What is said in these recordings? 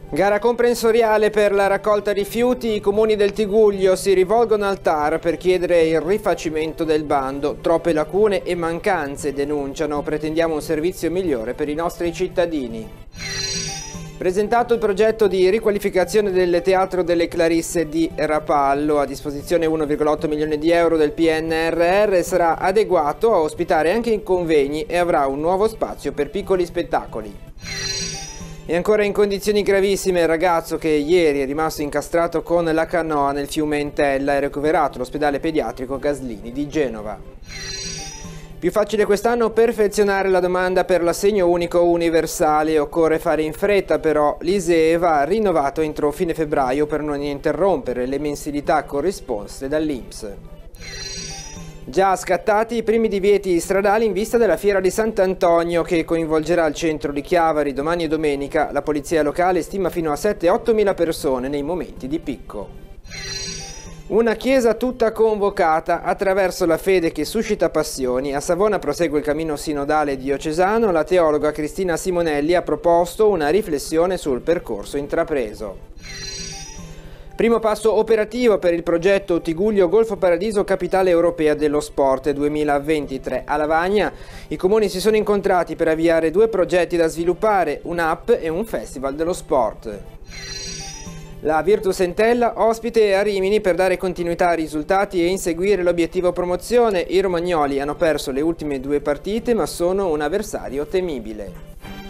Gara comprensoriale per la raccolta rifiuti, i comuni del Tigullio si rivolgono al TAR per chiedere il rifacimento del bando. Troppe lacune e mancanze denunciano, pretendiamo un servizio migliore per i nostri cittadini. Presentato il progetto di riqualificazione del Teatro delle Clarisse di Rapallo, a disposizione 1,8 milioni di euro del PNRR, sarà adeguato a ospitare anche i convegni e avrà un nuovo spazio per piccoli spettacoli. È ancora in condizioni gravissime il ragazzo che ieri è rimasto incastrato con la canoa nel fiume Entella e recuperato all'ospedale pediatrico Gaslini di Genova. Più facile quest'anno perfezionare la domanda per l'assegno unico universale, occorre fare in fretta però. L'ISEE va rinnovato entro fine febbraio per non interrompere le mensilità corrisposte dall'INPS. Già scattati i primi divieti stradali in vista della Fiera di Sant'Antonio che coinvolgerà il centro di Chiavari domani e domenica. La polizia locale stima fino a 7-8 mila persone nei momenti di picco. Una chiesa tutta convocata attraverso la fede che suscita passioni. A Savona prosegue il cammino sinodale diocesano. La teologa Cristina Simonelli ha proposto una riflessione sul percorso intrapreso. Primo passo operativo per il progetto Tigullio Golfo Paradiso Capitale Europea dello Sport 2023. A Lavagna i comuni si sono incontrati per avviare due progetti da sviluppare, un'app e un festival dello sport. La Virtus Entella ospite a Rimini per dare continuità ai risultati e inseguire l'obiettivo promozione. I romagnoli hanno perso le ultime due partite ma sono un avversario temibile.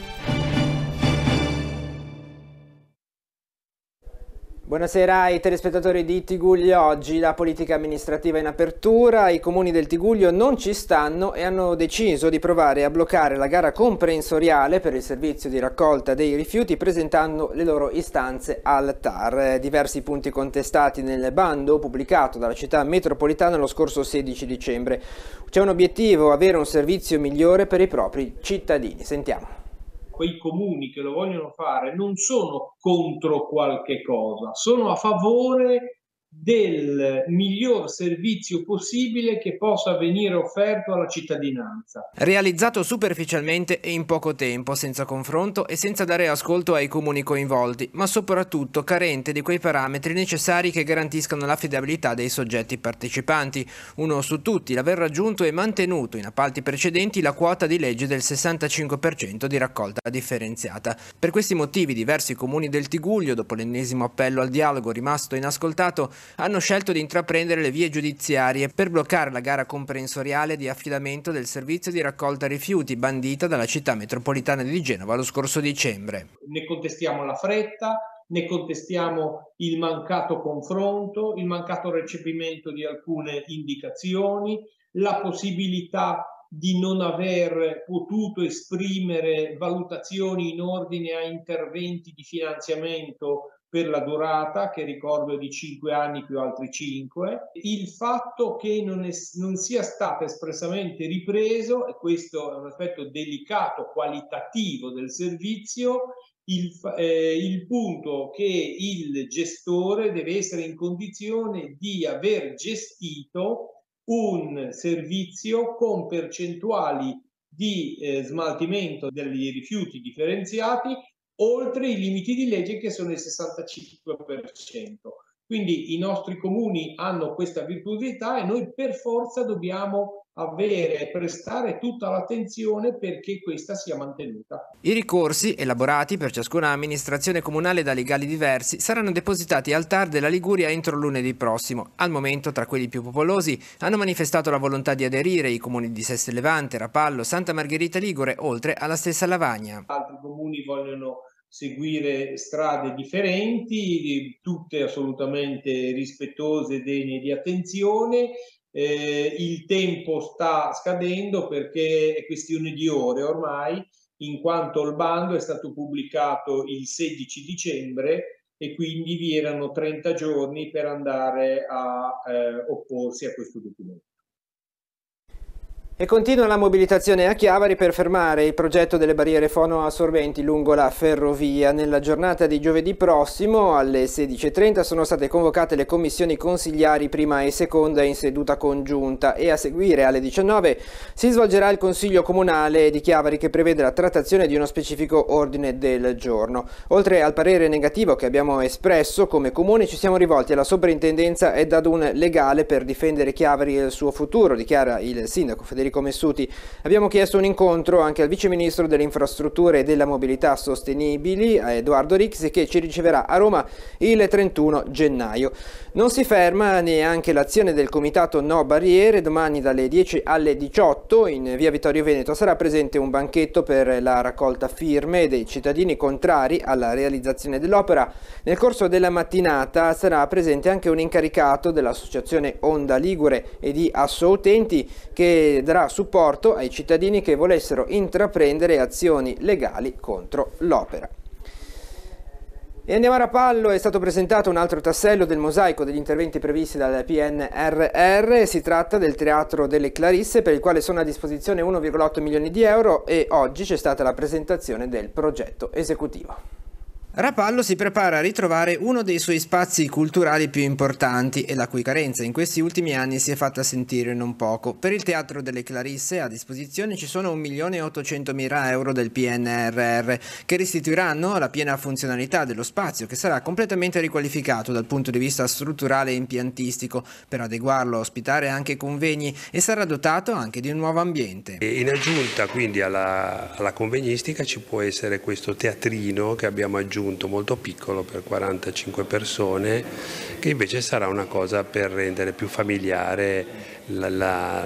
Buonasera ai telespettatori di Tigullio. Oggi la politica amministrativa in apertura, i comuni del Tigullio non ci stanno e hanno deciso di provare a bloccare la gara comprensoriale per il servizio di raccolta dei rifiuti presentando le loro istanze al TAR. Diversi punti contestati nel bando pubblicato dalla città metropolitana lo scorso 16 dicembre. C'è un obiettivo, avere un servizio migliore per i propri cittadini. Sentiamo. Quei comuni che lo vogliono fare non sono contro qualche cosa, sono a favore del miglior servizio possibile che possa venire offerto alla cittadinanza. Realizzato superficialmente e in poco tempo, senza confronto e senza dare ascolto ai comuni coinvolti, ma soprattutto carente di quei parametri necessari che garantiscano l'affidabilità dei soggetti partecipanti. Uno su tutti, l'aver raggiunto e mantenuto in appalti precedenti la quota di legge del 65% di raccolta differenziata. Per questi motivi diversi comuni del Tigullio, dopo l'ennesimo appello al dialogo rimasto inascoltato, hanno scelto di intraprendere le vie giudiziarie per bloccare la gara comprensoriale di affidamento del servizio di raccolta rifiuti bandita dalla città metropolitana di Genova lo scorso dicembre. Ne contestiamo la fretta, ne contestiamo il mancato confronto, il mancato recepimento di alcune indicazioni, la possibilità di non aver potuto esprimere valutazioni in ordine a interventi di finanziamento per la durata, che ricordo è di 5 anni più altri 5, il fatto che non sia stato espressamente ripreso, e questo è un aspetto delicato qualitativo del servizio, il punto che il gestore deve essere in condizione di aver gestito un servizio con percentuali di smaltimento degli rifiuti differenziati oltre i limiti di legge che sono il 65%. Quindi i nostri comuni hanno questa virtuosità e noi per forza dobbiamo prestare tutta l'attenzione perché questa sia mantenuta. I ricorsi, elaborati per ciascuna amministrazione comunale da legali diversi, saranno depositati al TAR della Liguria entro lunedì prossimo. Al momento, tra quelli più popolosi, hanno manifestato la volontà di aderire i comuni di Seste Levante, Rapallo, Santa Margherita Ligure, oltre alla stessa Lavagna. Altri comuni vogliono seguire strade differenti, tutte assolutamente rispettose e degne di attenzione. Il tempo sta scadendo perché è questione di ore ormai, in quanto il bando è stato pubblicato il 16 dicembre e quindi vi erano 30 giorni per andare a opporsi a questo documento. E continua la mobilitazione a Chiavari per fermare il progetto delle barriere fonoassorbenti lungo la ferrovia. Nella giornata di giovedì prossimo alle 16:30 sono state convocate le commissioni consigliari prima e seconda in seduta congiunta e a seguire alle 19 si svolgerà il Consiglio Comunale di Chiavari che prevede la trattazione di uno specifico ordine del giorno. Oltre al parere negativo che abbiamo espresso come comune ci siamo rivolti alla soprintendenza ed ad un legale per difendere Chiavari e il suo futuro, dichiara il sindaco Federico Messuti. Abbiamo chiesto un incontro anche al viceministro delle infrastrutture e della mobilità sostenibili, Edoardo Rixi, che ci riceverà a Roma il 31 gennaio. Non si ferma neanche l'azione del comitato No Barriere. Domani dalle 10 alle 18 in via Vittorio Veneto sarà presente un banchetto per la raccolta firme dei cittadini contrari alla realizzazione dell'opera. Nel corso della mattinata sarà presente anche un incaricato dell'associazione Onda Ligure e di Assoutenti che darà supporto ai cittadini che volessero intraprendere azioni legali contro l'opera. E andiamo a Rapallo, è stato presentato un altro tassello del mosaico degli interventi previsti dal PNRR, si tratta del Teatro delle Clarisse per il quale sono a disposizione 1,8 milioni di euro e oggi c'è stata la presentazione del progetto esecutivo. Rapallo si prepara a ritrovare uno dei suoi spazi culturali più importanti e la cui carenza in questi ultimi anni si è fatta sentire non poco. Per il Teatro delle Clarisse a disposizione ci sono 1.800.000 euro del PNRR che restituiranno la piena funzionalità dello spazio che sarà completamente riqualificato dal punto di vista strutturale e impiantistico per adeguarlo a ospitare anche convegni e sarà dotato anche di un nuovo ambiente. In aggiunta quindi alla convegnistica ci può essere questo teatrino che abbiamo aggiunto molto piccolo per 45 persone che invece sarà una cosa per rendere più familiare la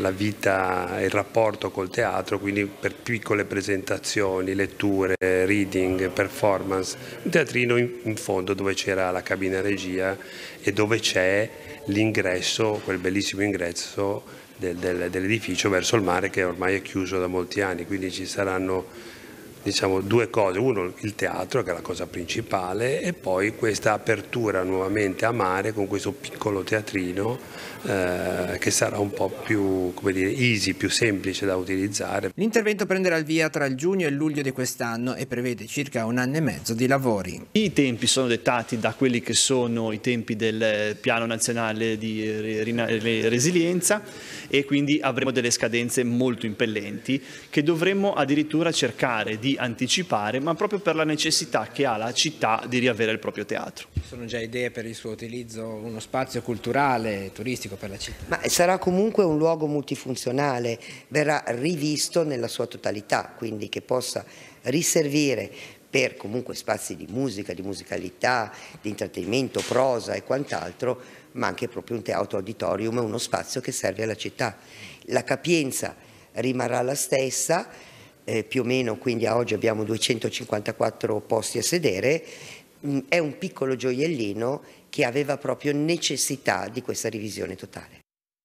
vita e il rapporto col teatro, quindi per piccole presentazioni, letture, reading, performance, un teatrino in fondo dove c'era la cabina regia e dove c'è l'ingresso, quel bellissimo ingresso dell'edificio verso il mare che ormai è chiuso da molti anni, quindi ci saranno due cose, uno il teatro che è la cosa principale e poi questa apertura nuovamente a mare con questo piccolo teatrino che sarà un po' più, come dire, easy, più semplice da utilizzare. L'intervento prenderà il via tra il giugno e il luglio di quest'anno e prevede circa 1 anno e mezzo di lavori. I tempi sono dettati da quelli che sono i tempi del Piano Nazionale di Resilienza e quindi avremo delle scadenze molto impellenti che dovremmo addirittura cercare di anticipare, ma proprio per la necessità che ha la città di riavere il proprio teatro. Ci sono già idee per il suo utilizzo, uno spazio culturale, turistico per la città? Ma sarà comunque un luogo multifunzionale, verrà rivisto nella sua totalità, quindi che possa riservire per comunque spazi di musica, di musicalità, di intrattenimento, prosa e quant'altro, ma anche proprio un teatro auditorium, uno spazio che serve alla città. La capienza rimarrà la stessa, più o meno, quindi a oggi abbiamo 254 posti a sedere, è un piccolo gioiellino che aveva proprio necessità di questa revisione totale.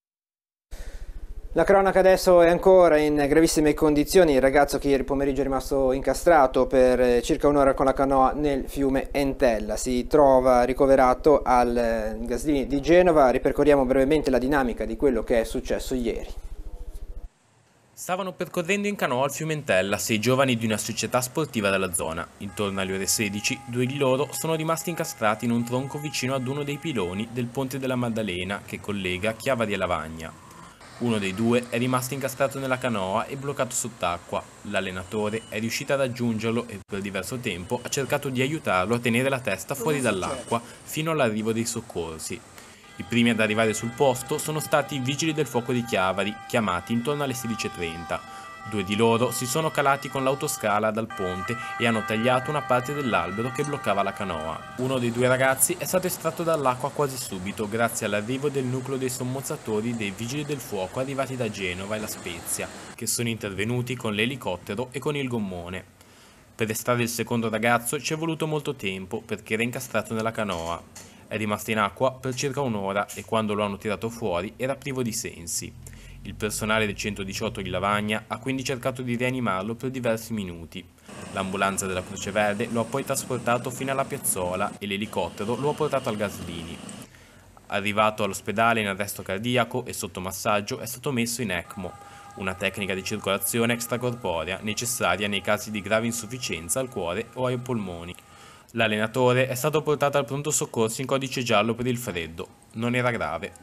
La cronaca adesso è ancora in gravissime condizioni. Il ragazzo che ieri pomeriggio è rimasto incastrato per circa un'ora con la canoa nel fiume Entella si trova ricoverato al Gaslini di Genova. Ripercorriamo brevemente la dinamica di quello che è successo ieri. Stavano percorrendo in canoa il fiume Entella 6 giovani di una società sportiva della zona. Intorno alle ore 16, 2 di loro sono rimasti incastrati in un tronco vicino ad uno dei piloni del ponte della Maddalena che collega Chiavari e Lavagna. Uno dei due è rimasto incastrato nella canoa e bloccato sott'acqua. L'allenatore è riuscito ad raggiungerlo e per diverso tempo ha cercato di aiutarlo a tenere la testa fuori dall'acqua fino all'arrivo dei soccorsi. I primi ad arrivare sul posto sono stati i vigili del fuoco di Chiavari, chiamati intorno alle 16:30. 2 di loro si sono calati con l'autoscala dal ponte e hanno tagliato una parte dell'albero che bloccava la canoa. Uno dei 2 ragazzi è stato estratto dall'acqua quasi subito grazie all'arrivo del nucleo dei sommozzatori dei vigili del fuoco arrivati da Genova e La Spezia, che sono intervenuti con l'elicottero e con il gommone. Per estrarre il secondo ragazzo ci è voluto molto tempo perché era incastrato nella canoa. È rimasto in acqua per circa un'ora e quando lo hanno tirato fuori era privo di sensi. Il personale del 118 di Lavagna ha quindi cercato di rianimarlo per diversi minuti. L'ambulanza della Croce Verde lo ha poi trasportato fino alla piazzola e l'elicottero lo ha portato al Gaslini. Arrivato all'ospedale in arresto cardiaco e sotto massaggio è stato messo in ECMO. una tecnica di circolazione extracorporea necessaria nei casi di grave insufficienza al cuore o ai polmoni. L'allenatore è stato portato al pronto soccorso in codice giallo per il freddo. Non era grave.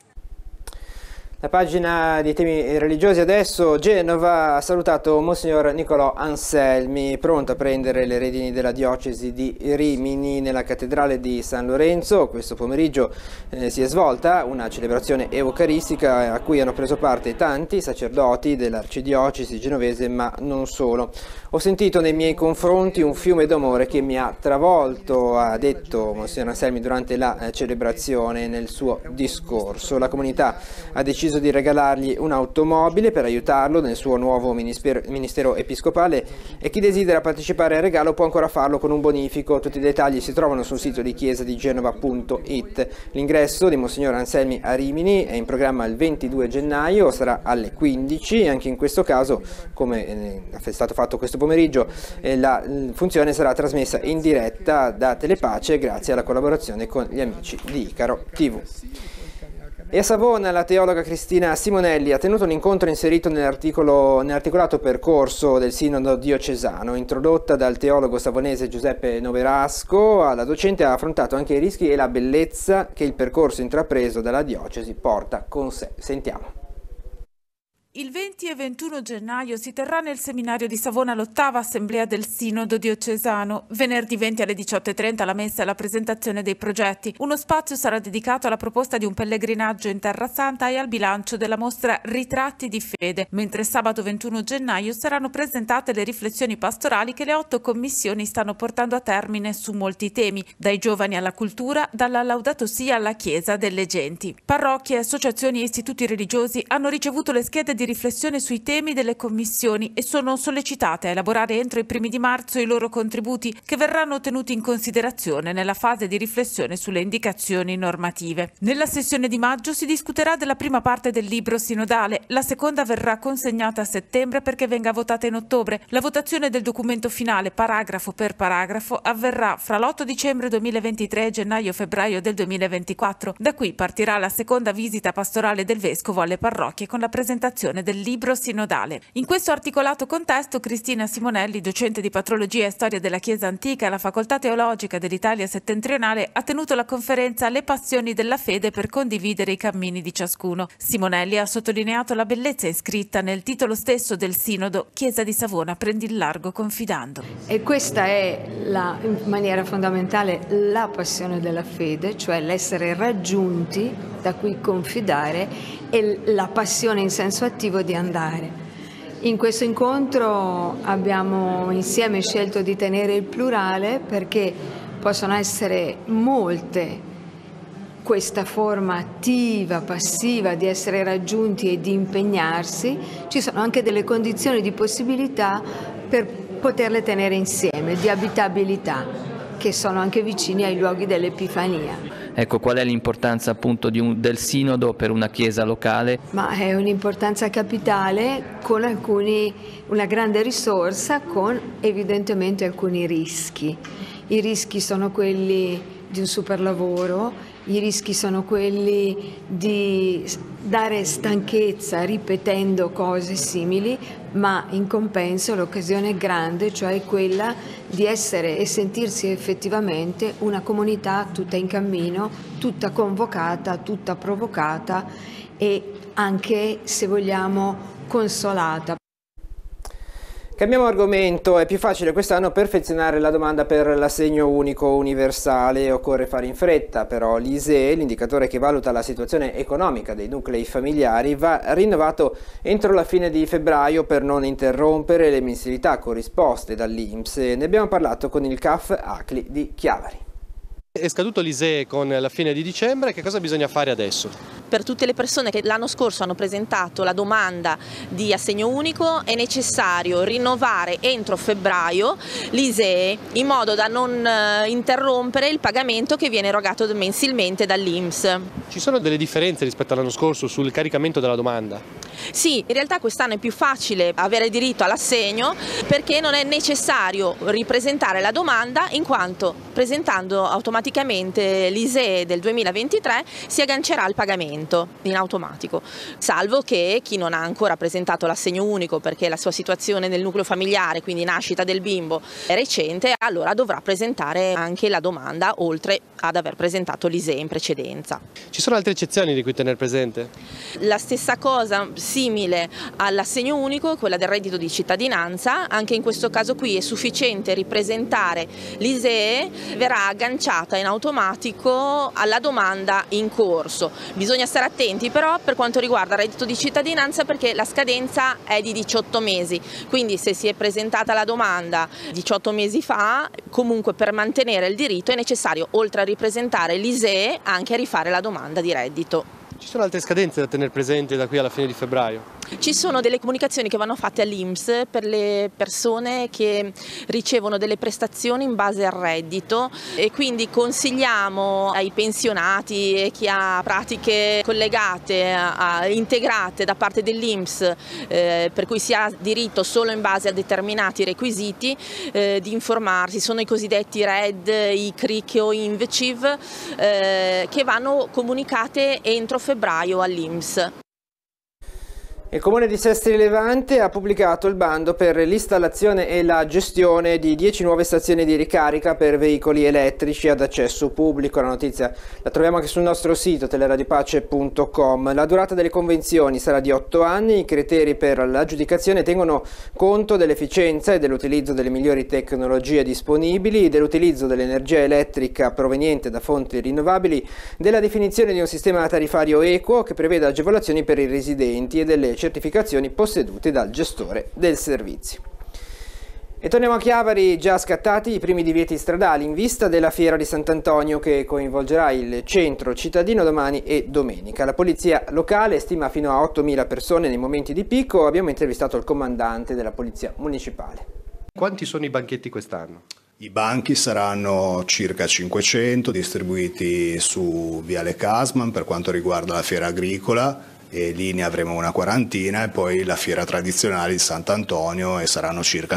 La pagina di temi religiosi adesso. Genova ha salutato Monsignor Nicolò Anselmi, pronto a prendere le redini della diocesi di Rimini nella cattedrale di San Lorenzo. Questo pomeriggio si è svolta una celebrazione eucaristica a cui hanno preso parte tanti sacerdoti dell'arcidiocesi genovese, ma non solo. Ho sentito nei miei confronti un fiume d'amore che mi ha travolto, ha detto Monsignor Anselmi durante la celebrazione nel suo discorso. La comunità ha deciso di regalargli un'automobile per aiutarlo nel suo nuovo ministero episcopale e chi desidera partecipare al regalo può ancora farlo con un bonifico. Tutti i dettagli si trovano sul sito di chiesadigenova.it. L'ingresso di Monsignor Anselmi a Rimini è in programma il 22 gennaio, sarà alle 15 e anche in questo caso, come è stato fatto questo pomeriggio, la funzione sarà trasmessa in diretta da Telepace grazie alla collaborazione con gli amici di Icaro TV. E a Savona la teologa Cristina Simonelli ha tenuto un incontro inserito nell'articolato percorso del Sinodo diocesano. Introdotta dal teologo savonese Giuseppe Noverasco, la docente ha affrontato anche i rischi e la bellezza che il percorso intrapreso dalla diocesi porta con sé. Sentiamo. Il 20 e 21 gennaio si terrà nel seminario di Savona l'8ª assemblea del Sinodo diocesano. Venerdì 20 alle 18:30 la messa e la presentazione dei progetti. Uno spazio sarà dedicato alla proposta di un pellegrinaggio in Terra Santa e al bilancio della mostra Ritratti di Fede, mentre sabato 21 gennaio saranno presentate le riflessioni pastorali che le 8 commissioni stanno portando a termine su molti temi, dai giovani alla cultura, dalla Laudato Si alla Chiesa delle Genti. Parrocchie, associazioni e istituti religiosi hanno ricevuto le schede di riflessione sui temi delle commissioni e sono sollecitate a elaborare entro i primi di marzo i loro contributi che verranno tenuti in considerazione nella fase di riflessione sulle indicazioni normative. Nella sessione di maggio si discuterà della prima parte del libro sinodale, la seconda verrà consegnata a settembre perché venga votata in ottobre. La votazione del documento finale paragrafo per paragrafo avverrà fra l'8 dicembre 2023 e gennaio-febbraio del 2024. Da qui partirà la seconda visita pastorale del Vescovo alle parrocchie con la presentazione del libro sinodale. In questo articolato contesto Cristina Simonelli, docente di patrologia e storia della Chiesa antica alla Facoltà Teologica dell'Italia Settentrionale, ha tenuto la conferenza Le passioni della fede per condividere i cammini di ciascuno. Simonelli ha sottolineato la bellezza iscritta nel titolo stesso del Sinodo, Chiesa di Savona prendi il largo confidando. E questa è in maniera fondamentale la passione della fede, cioè l'essere raggiunti da cui confidare e la passione in senso attivo di andare. In questo incontro abbiamo insieme scelto di tenere il plurale perché possono essere molte questa forma attiva, passiva di essere raggiunti e di impegnarsi. Ci sono anche delle condizioni di possibilità per poterle tenere insieme, di abitabilità, che sono anche vicini ai luoghi dell'Epifania. Ecco, qual è l'importanza appunto del Sinodo per una Chiesa locale? Ma è un'importanza capitale con una grande risorsa con evidentemente alcuni rischi. I rischi sono quelli di un superlavoro, i rischi sono quelli di dare stanchezza ripetendo cose simili, ma in compenso l'occasione grande, cioè quella di essere e sentirsi effettivamente una comunità tutta in cammino, tutta convocata, tutta provocata e anche, se vogliamo, consolata. Cambiamo argomento, è più facile quest'anno perfezionare la domanda per l'assegno unico universale, occorre fare in fretta, però l'ISEE, l'indicatore che valuta la situazione economica dei nuclei familiari, va rinnovato entro la fine di febbraio per non interrompere le mensilità corrisposte dall'INPS. Ne abbiamo parlato con il CAF ACLI di Chiavari. È scaduto l'ISEE con la fine di dicembre, che cosa bisogna fare adesso? Per tutte le persone che l'anno scorso hanno presentato la domanda di assegno unico è necessario rinnovare entro febbraio l'ISEE in modo da non interrompere il pagamento che viene erogato mensilmente dall'INPS. Ci sono delle differenze rispetto all'anno scorso sul caricamento della domanda? Sì, in realtà quest'anno è più facile avere diritto all'assegno perché non è necessario ripresentare la domanda, in quanto presentando automaticamente l'ISEE del 2023 si aggancerà al pagamento in automatico, salvo che chi non ha ancora presentato l'assegno unico perché la sua situazione nel nucleo familiare, quindi nascita del bimbo, è recente, allora dovrà presentare anche la domanda oltre ad aver presentato l'ISEE in precedenza. Ci sono altre eccezioni di cui tenere presente? La stessa cosa simile all'assegno unico, quella del reddito di cittadinanza, anche in questo caso qui è sufficiente ripresentare l'ISEE, verrà agganciata in automatico alla domanda in corso. Bisogna stare attenti però per quanto riguarda il reddito di cittadinanza perché la scadenza è di 18 mesi, quindi se si è presentata la domanda 18 mesi fa, comunque per mantenere il diritto è necessario, oltre a ripresentare l'ISEE, anche rifare la domanda di reddito. Ci sono altre scadenze da tenere presente da qui alla fine di febbraio? Ci sono delle comunicazioni che vanno fatte all'INPS per le persone che ricevono delle prestazioni in base al reddito e quindi consigliamo ai pensionati e chi ha pratiche collegate, integrate da parte dell'INPS, per cui si ha diritto solo in base a determinati requisiti, di informarsi. Sono i cosiddetti RED, i CRIC o INVCIV che vanno comunicate entro febbraio all'INPS. Il Comune di Sestri Levante ha pubblicato il bando per l'installazione e la gestione di 10 nuove stazioni di ricarica per veicoli elettrici ad accesso pubblico. La notizia la troviamo anche sul nostro sito teleradipace.com. La durata delle convenzioni sarà di 8 anni, i criteri per l'aggiudicazione tengono conto dell'efficienza e dell'utilizzo delle migliori tecnologie disponibili, dell'utilizzo dell'energia elettrica proveniente da fonti rinnovabili, della definizione di un sistema tariffario equo che preveda agevolazioni per i residenti e delle certificazioni possedute dal gestore del servizio. E torniamo a Chiavari, già scattati i primi divieti stradali in vista della fiera di Sant'Antonio che coinvolgerà il centro cittadino domani e domenica. La polizia locale stima fino a 8.000 persone nei momenti di picco. Abbiamo intervistato il comandante della polizia municipale. Quanti sono i banchetti quest'anno? I banchi saranno circa 500 distribuiti su Viale Casman per quanto riguarda la fiera agricola. E lì ne avremo una quarantina e poi la fiera tradizionale di Sant'Antonio e saranno circa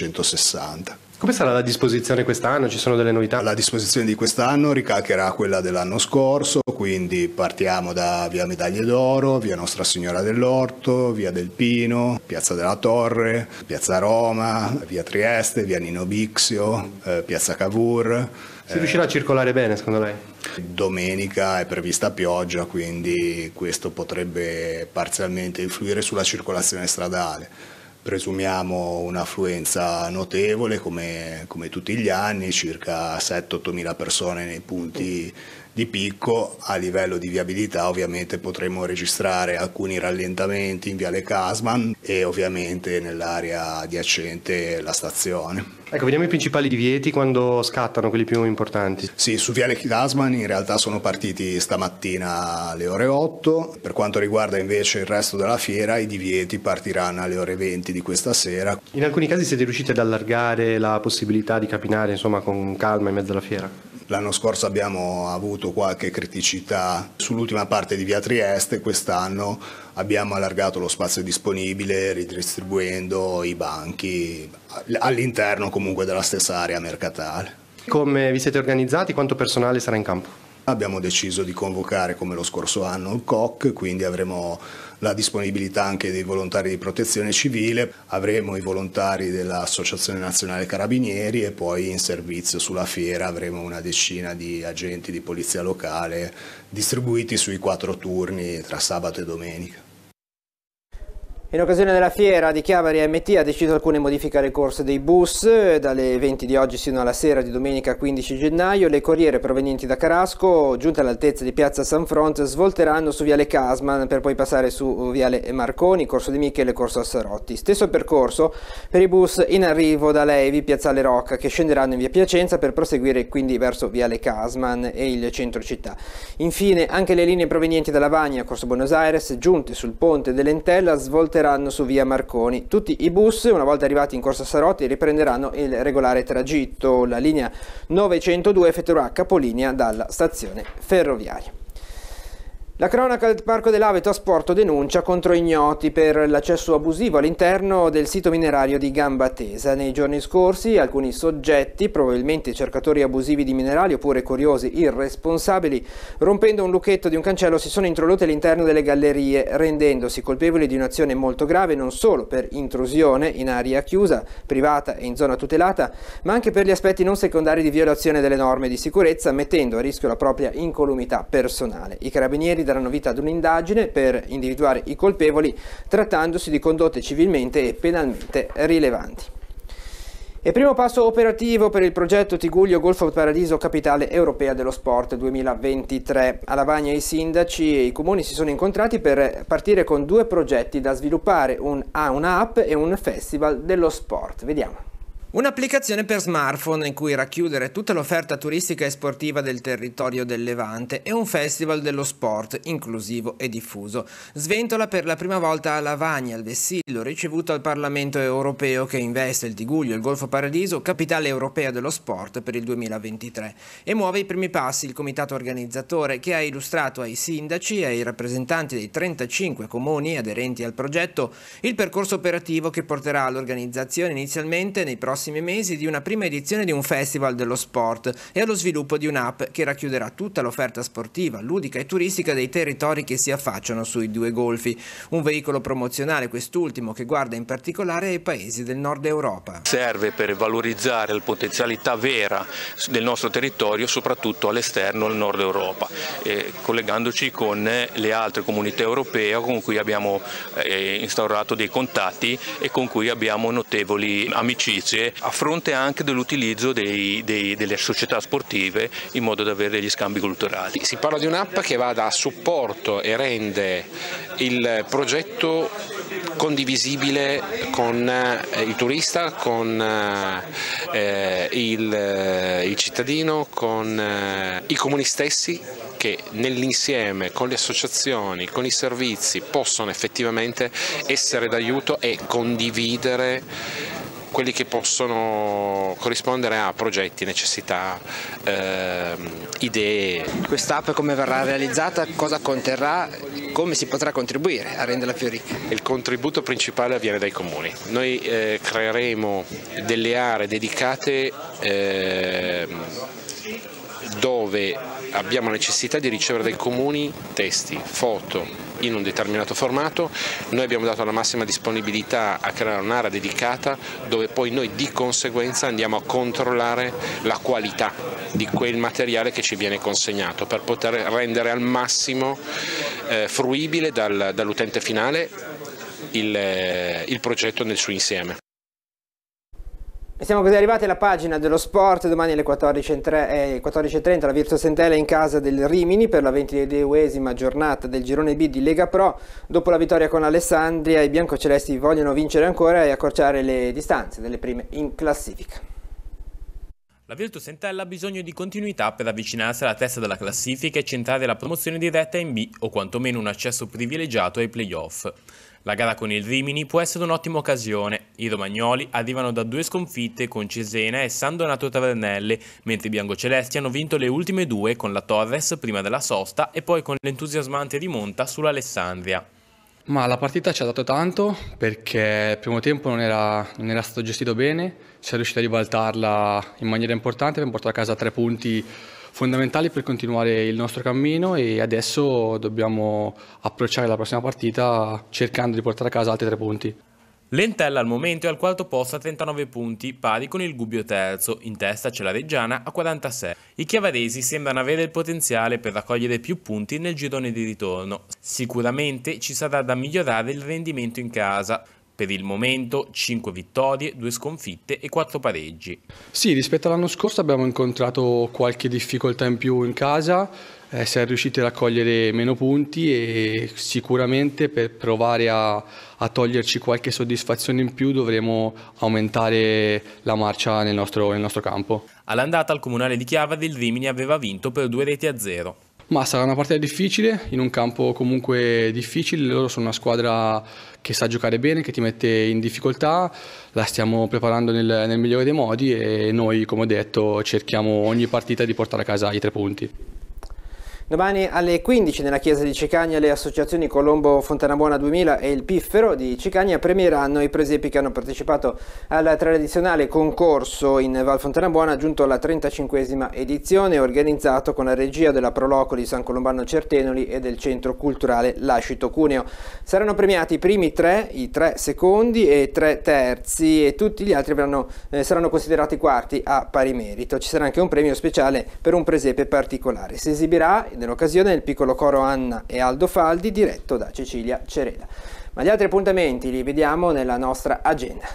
460. Come sarà la disposizione quest'anno? Ci sono delle novità? La disposizione di quest'anno ricalcherà quella dell'anno scorso, quindi partiamo da via Medaglie d'Oro, via Nostra Signora dell'Orto, via del Pino, piazza della Torre, piazza Roma, via Trieste, via Nino Bixio, piazza Cavour. Si riuscirà a circolare bene secondo lei? Domenica è prevista pioggia, quindi questo potrebbe parzialmente influire sulla circolazione stradale. Presumiamo un'affluenza notevole come tutti gli anni, circa 7-8 mila persone nei punti di picco. A livello di viabilità ovviamente potremo registrare alcuni rallentamenti in Viale Casman e ovviamente nell'area adiacente la stazione. Ecco, vediamo i principali divieti quando scattano, quelli più importanti. Sì, su Viale Casman in realtà sono partiti stamattina alle ore 8, per quanto riguarda invece il resto della fiera i divieti partiranno alle ore 20 di questa sera. In alcuni casi siete riusciti ad allargare la possibilità di camminare insomma con calma in mezzo alla fiera? L'anno scorso abbiamo avuto qualche criticità sull'ultima parte di via Trieste, quest'anno abbiamo allargato lo spazio disponibile ridistribuendo i banchi all'interno comunque della stessa area mercatale. Come vi siete organizzati? Quanto personale sarà in campo? Abbiamo deciso di convocare come lo scorso anno il COC, quindi avremo la disponibilità anche dei volontari di protezione civile, avremo i volontari dell'Associazione Nazionale Carabinieri e poi in servizio sulla fiera avremo una decina di agenti di polizia locale distribuiti sui 4 turni tra sabato e domenica. In occasione della fiera di Chiavari AMT ha deciso alcune modifiche alle corse dei bus. Dalle 20 di oggi sino alla sera di domenica 15 gennaio le corriere provenienti da Carasco, giunte all'altezza di piazza San Front, svolteranno su Viale Casman per poi passare su Viale Marconi, Corso di Michele e Corso Assarotti. Stesso percorso per i bus in arrivo da Levi, Piazzale Rocca, che scenderanno in via Piacenza per proseguire quindi verso Viale Casman e il centro città. Infine anche le linee provenienti da Lavagna, Corso Buenos Aires, giunte sul ponte dell'Entella, svolteranno su via Marconi. Tutti i bus, una volta arrivati in Corso Assarotti, riprenderanno il regolare tragitto. La linea 902 effettuerà capolinea dalla stazione ferroviaria. La cronaca del Parco dell'Aveto Sporto denuncia contro ignoti per l'accesso abusivo all'interno del sito minerario di Gambatesa. Nei giorni scorsi alcuni soggetti, probabilmente cercatori abusivi di minerali oppure curiosi irresponsabili, rompendo un lucchetto di un cancello si sono introdotti all'interno delle gallerie, rendendosi colpevoli di un'azione molto grave non solo per intrusione in area chiusa, privata e in zona tutelata, ma anche per gli aspetti non secondari di violazione delle norme di sicurezza, mettendo a rischio la propria incolumità personale. I carabinieri daranno vita ad un'indagine per individuare i colpevoli, trattandosi di condotte civilmente e penalmente rilevanti. E primo passo operativo per il progetto Tigullio Golfo Paradiso Capitale Europea dello Sport 2023. A Lavagna i sindaci e i comuni si sono incontrati per partire con 2 progetti da sviluppare, un'app e un festival dello sport. Vediamo. Un'applicazione per smartphone in cui racchiudere tutta l'offerta turistica e sportiva del territorio del Levante e un festival dello sport inclusivo e diffuso. Sventola per la prima volta a Lavagna il vessillo ricevuto al Parlamento europeo che investe il Tigullio e il Golfo Paradiso Capitale Europea dello Sport per il 2023 e muove i primi passi il comitato organizzatore che ha illustrato ai sindaci e ai rappresentanti dei 35 comuni aderenti al progetto il percorso operativo che porterà all'organizzazione inizialmente nei prossimi mesi di una prima edizione di un festival dello sport e allo sviluppo di un'app che racchiuderà tutta l'offerta sportiva, ludica e turistica dei territori che si affacciano sui 2 golfi. Un veicolo promozionale quest'ultimo che guarda in particolare ai paesi del nord Europa. Serve per valorizzare la potenzialità vera del nostro territorio, soprattutto all'esterno, al nord Europa, collegandoci con le altre comunità europee con cui abbiamo instaurato dei contatti e con cui abbiamo notevoli amicizie, a fronte anche dell'utilizzo delle società sportive in modo da avere degli scambi culturali. Si parla di un'app che va a supporto e rende il progetto condivisibile con il turista, con il cittadino, con i comuni stessi che nell'insieme con le associazioni, con i servizi possono effettivamente essere d'aiuto e condividere quelli che possono corrispondere a progetti, necessità, idee. Quest'app come verrà realizzata, cosa conterrà, come si potrà contribuire a renderla più ricca? Il contributo principale avviene dai comuni. Noi creeremo delle aree dedicate dove abbiamo necessità di ricevere dai comuni testi, foto in un determinato formato. Noi abbiamo dato la massima disponibilità a creare un'area dedicata dove poi noi di conseguenza andiamo a controllare la qualità di quel materiale che ci viene consegnato per poter rendere al massimo fruibile dall'utente finale il progetto nel suo insieme. E siamo così arrivati alla pagina dello sport. Domani alle 14:30 la Virtus Entella in casa del Rimini per la 22esima giornata del girone B di Lega Pro. Dopo la vittoria con Alessandria i biancocelesti vogliono vincere ancora e accorciare le distanze delle prime in classifica. La Virtus Entella ha bisogno di continuità per avvicinarsi alla testa della classifica e centrare la promozione diretta in B o quantomeno un accesso privilegiato ai play-off. La gara con il Rimini può essere un'ottima occasione. I romagnoli arrivano da 2 sconfitte con Cesena e San Donato Tavernelle, mentre i biancocelesti hanno vinto le ultime 2 con la Torres prima della sosta e poi con l'entusiasmante rimonta sull'Alessandria. Ma la partita ci ha dato tanto perché il primo tempo non era stato gestito bene, si è riusciti a ribaltarla in maniera importante per portare a casa 3 punti fondamentali per continuare il nostro cammino e adesso dobbiamo approcciare la prossima partita cercando di portare a casa altri 3 punti. L'Entella al momento è al quarto posto a 39 punti, pari con il Gubbio terzo, in testa c'è la Reggiana a 46. I chiavaresi sembrano avere il potenziale per raccogliere più punti nel girone di ritorno. Sicuramente ci sarà da migliorare il rendimento in casa. Per il momento 5 vittorie, 2 sconfitte e 4 pareggi. Sì, rispetto all'anno scorso abbiamo incontrato qualche difficoltà in più in casa, siamo riusciti a raccogliere meno punti e sicuramente per provare a toglierci qualche soddisfazione in più dovremo aumentare la marcia nel nostro campo. All'andata al Comunale di Chiavari il Rimini aveva vinto per 2-0. Ma sarà una partita difficile, in un campo comunque difficile, loro sono una squadra che sa giocare bene, che ti mette in difficoltà, la stiamo preparando nel migliore dei modi e noi, come ho detto, cerchiamo ogni partita di portare a casa i 3 punti. Domani alle 15 nella chiesa di Cicagna le associazioni Colombo Fontanabuona 2000 e il Piffero di Cicagna premieranno i presepi che hanno partecipato al tradizionale concorso in Val Fontanabuona giunto alla 35esima edizione, organizzato con la regia della Proloco di San Colombano Certenoli e del Centro Culturale Lascito Cuneo. Saranno premiati i primi 3, i 3 secondi e 3 terzi, e tutti gli altri saranno considerati quarti a pari merito. Ci sarà anche un premio speciale per un presepe particolare. Si esibirà nell'occasione il piccolo coro Anna e Aldo Faldi diretto da Cecilia Cereda. Ma gli altri appuntamenti li vediamo nella nostra agenda.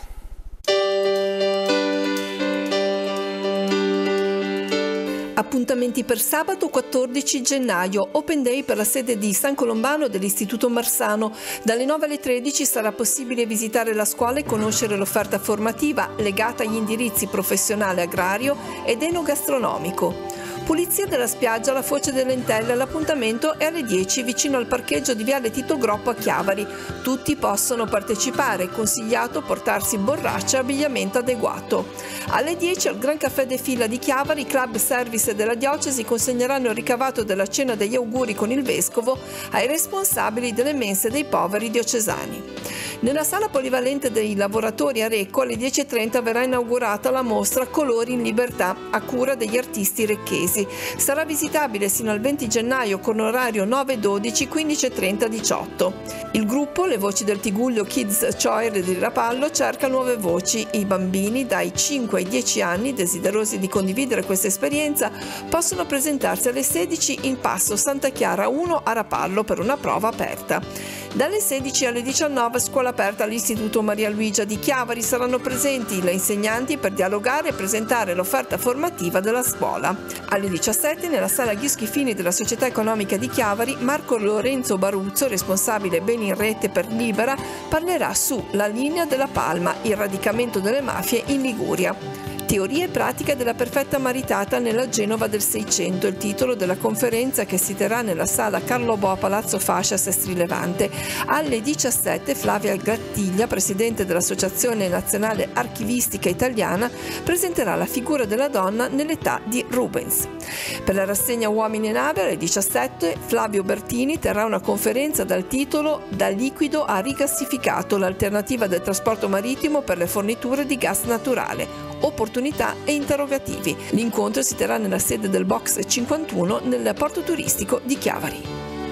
Appuntamenti per sabato 14 gennaio, Open Day per la sede di San Colombano dell'Istituto Marsano. Dalle 9 alle 13 sarà possibile visitare la scuola e conoscere l'offerta formativa legata agli indirizzi professionale agrario ed enogastronomico. Pulizia della spiaggia alla Foce dell'Entella, l'appuntamento è alle 10 vicino al parcheggio di Viale Tito Groppo a Chiavari. Tutti possono partecipare, è consigliato portarsi borraccia e abbigliamento adeguato. Alle 10 al Gran Caffè de Fila di Chiavari, Club Service della Diocesi consegneranno il ricavato della cena degli auguri con il Vescovo ai responsabili delle mense dei poveri diocesani. Nella sala polivalente dei lavoratori a Recco alle 10:30 verrà inaugurata la mostra Colori in Libertà a cura degli artisti recchesi. Sarà visitabile sino al 20 gennaio con orario 9-12, 15:30-18. Il gruppo Le Voci del Tigullio Kids Choir di Rapallo cerca nuove voci. I bambini dai 5 ai 10 anni desiderosi di condividere questa esperienza possono presentarsi alle 16 in Passo Santa Chiara 1 a Rapallo per una prova aperta. Dalle 16 alle 19 scuola aperta all'Istituto Maria Luigia di Chiavari, saranno presenti le insegnanti per dialogare e presentare l'offerta formativa della scuola. Alle 17 nella sala Ghischifini della Società Economica di Chiavari, Marco Lorenzo Baruzzo, responsabile beni in rete per Libera, parlerà su La linea della palma, il radicamento delle mafie in Liguria. Teoria e pratica della perfetta maritata nella Genova del Seicento, il titolo della conferenza che si terrà nella sala Carlo Bo a Palazzo Fascia Sestri Levante. Alle 17 Flavia Gattiglia, presidente dell'Associazione Nazionale Archivistica Italiana, presenterà la figura della donna nell'età di Rubens. Per la rassegna Uomini e Nave alle 17 Flavio Bertini terrà una conferenza dal titolo Da liquido a rigassificato, l'alternativa del trasporto marittimo per le forniture di gas naturale. Opportunità e interrogativi. L'incontro si terrà nella sede del Box 51 nel porto turistico di Chiavari.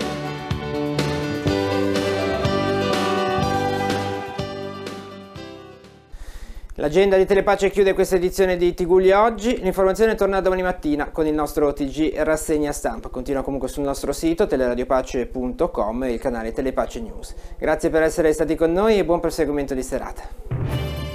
L'agenda di Telepace chiude questa edizione di Tigullio Oggi. L'informazione torna domani mattina con il nostro TG Rassegna Stampa. Continua comunque sul nostro sito teleradiopace.com e il canale Telepace News. Grazie per essere stati con noi e buon proseguimento di serata.